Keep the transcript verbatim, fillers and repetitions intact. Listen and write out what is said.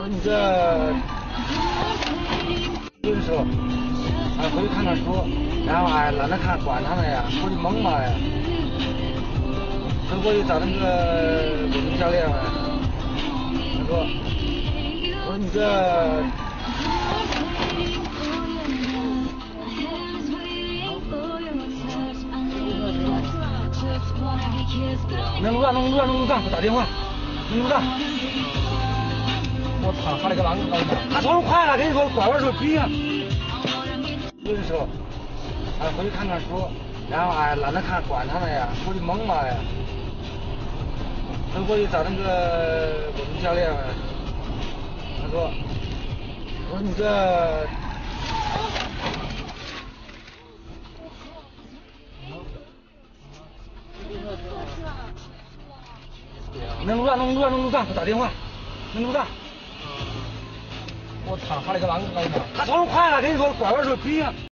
说你这有的时候啊回去看看书，然后哎懒得看管他们呀，过去蒙嘛呀，就过去找那个我们教练嘛，他说我说你这能录上能录上能录上，打电话能录上。我操，他那个狼高的，他走快了，跟你说拐弯时候逼啊。有的时候啊回去看看书，然后哎懒得看管他们呀，过去蒙嘛呀，就过去找那个我们教练嘛，他说我说你这能录上能录上能录上，打电话能录上。我操，他那个狼高的，他走快了，跟你说拐弯时候逼啊。